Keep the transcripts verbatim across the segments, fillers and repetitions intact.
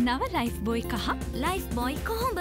නව Lifebuoy කහ Lifebuoy කොහොඹ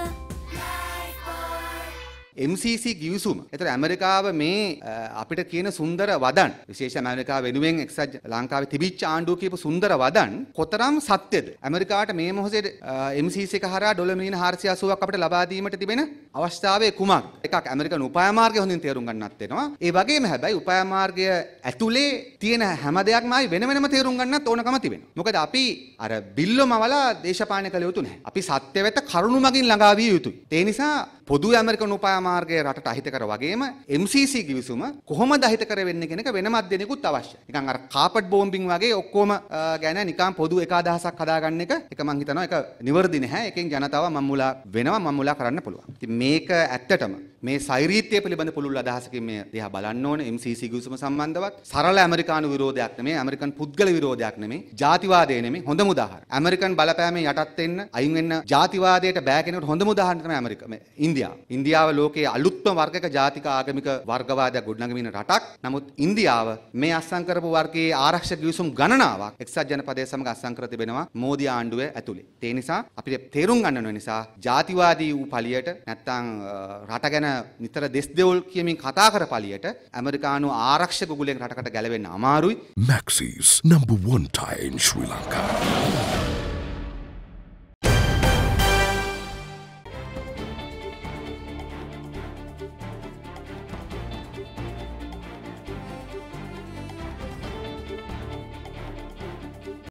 M C C ගිවිසුම. ඒතර ඇමරිකාව මේ අපිට කියන සුන්දර වදන් විශේෂ ඇමරිකාව වෙනුවෙන් එක්සත් ලංකාවේ තිබිච්ච ආණ්ඩුව කියපු සුන්දර වදන් කොතරම් සත්‍යද? ඇමරිකාවට මේ මොහොතේ M C C එක හරහා ඩොලර් මිලියන හාරසිය අසූවක් අපිට ලබා දීමට තිබෙන අවස්ථාවේ කුමක්? එකක් ඇමරිකන් උපාය මාර්ගය හොඳින් තේරුම් ගන්නත් වෙනවා. ඒ වගේම හැබැයි උපාය මාර්ගය ඇතුලේ තියෙන හැම දෙයක්ම ආයි වෙන වෙනම තේරුම් ගන්නත් ඕනකම තිබෙනවා. මොකද අපි අර බිල්ලොම වලා දේශපාලනය කළ යුතු නැහැ. අපි සත්‍ය වෙත කරුණු මගින් ළඟා විය යුතුයි. ඒ නිසා පොදු ඇමරිකන් උපාය මාර්ගය රටට අහිතකර වගේම M C C ගිවිසුම කොහොමද අහිතකර වෙන්නේ කියන එක වෙනම අධ්‍යයනයකුත් අවශ්‍යයි. නිකන් අර කාපට් බෝම්බින් වගේ ඔක්කොම ගැන නිකන් පොදු එක අදහසක් හදාගන්න එක එක මං හිතනවා ඒක නිවැරදි නැහැ. එකෙන් ජනතාව මම්මුලා වෙනවා මම්මුලා කරන්න පුළුවන්. ඉතින් මේක ඇත්තටම මේ සෛරීත්‍ය පිළිබඳ පුළුල් අදහසකින් මේ දිහා බලන්න ඕනේ. M C C ගිවිසුම සම්බන්ධවත් සරල ඇමරිකානු විරෝධයක් නෙමෙයි, ඇමරිකන් පුද්ගල විරෝධයක් නෙමෙයි, ජාතිවාදය නෙමෙයි. හොඳම උදාහරණ. ඇමරිකන් බලපෑමෙන් යටත් වෙන්න, අයින් වෙන්න ජාතිවාදයට බෑ කෙනෙකුට හොඳම උදාහරණ තමයි ඇමරිකාව. මේ ඉන්දියාව. ඉන්දියාව ලෝකයේ අලුත්ම වර්ගක ජාතික ආගමික වර්ගවාදයක් ගොඩනගමින රටක්. නමුත් ඉන්දියාව මේ අත්සන් කරපු වර්ගයේ ආරක්ෂක ගිවිසුම් ගණනාවක් එක්සත් ජනපදයේ සමග අත්සන් කර තිබෙනවා මෝදි ආණ්ඩුවේ ඇතුලේ. ඒ නිසා අපිට තේරුම් ගන්න ඕන නිසා ජාතිවාදී වූ පළියට නැත්තම් රට ගැන නිතර දෙස් දෙවොල් කියමින් කතා කර පළියට ඇමරිකානු ආරක්ෂක ගුලෙන් රටකට ගැලවෙන්න අමාරුයි. Maxis number one tie in Sri Lanka.